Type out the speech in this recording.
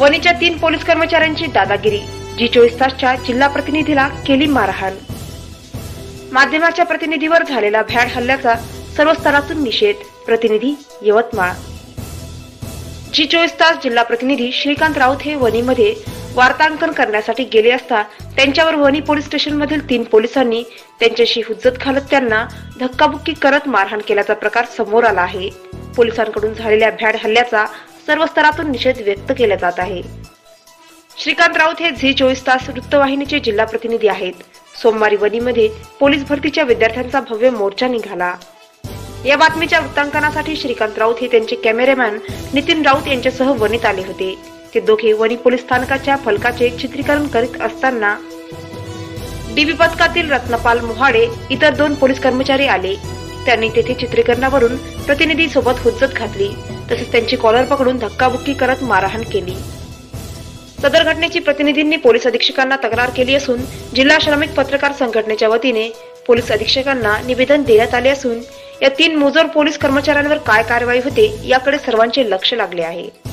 वणीच्या 3 police कर्मचाऱ्यांची दादागिरी, जी24 तासच्या जिल्हा प्रतिनिधीला केली मारहाण। माध्यमाच्या प्रतिनिधीवर झालेला भ्याड हल्ल्याचा सर्व स्तरातून निषेध। प्रतिनिधी यवतमाळ। जी24 तास जिल्हा प्रतिनिधी श्रीकांत राऊत हे वणीमध्ये वार्तांकन करण्यासाठी गेले असता त्यांच्यावर वणी पोलीस स्टेशन मधील 3 पोलिसांनी त्यांच्याशी हुज्जत घालत त्यांना धक्काबुक्की करत मारहाण केल्याचा प्रकार समोर आला आहे। पोलिसांकडून झालेल्या भ्याड हल्ल्याचा सर्व स्तरातून निषेध व्यक्त केला जात आहे। श्रीकांत राऊत हे जी24 तास वृत्तवाहिनीचे जिल्हा प्रतिनिधी आहेत। सोमवारी वणीमध्ये पोलीस भरतीच्या विद्यार्थ्यांचा भव्य मोर्चा निघाला। या बातमीच्या वृत्तांकनासाठी श्रीकांत राऊत हे त्यांचे कॅमेरामॅन नितीन राऊत यांच्यासह वणीत आले होते। ते दोघे वणी पोलीस स्थानकाच्या फलकाचे चित्रीकरण करीत असताना डीबी पथकातील रत्नपाल मोहाडे इतर 2 पोलीस कर्मचारी आले। त्यांनी तेथे चित्रीकरणावरून प्रतिनिधी सोबत हुज्जत घातली, तसेच त्यांची कॉलर पकडून धक्काबुक्की करत मारहाण केली। सदर घटनेची प्रतिनिधींनी पोलीस अधीक्षकांना तक्रार केली असून जिल्हा श्रमिक पत्रकार संघटनेच्या वतीने पोलीस अधीक्षकांना निवेदन देण्यात आले असून या 3 मुजोर पोलीस कर्मचाऱ्यांवर काय कारवाई होते याकडे सर्वांचे लक्ष लागले आहे।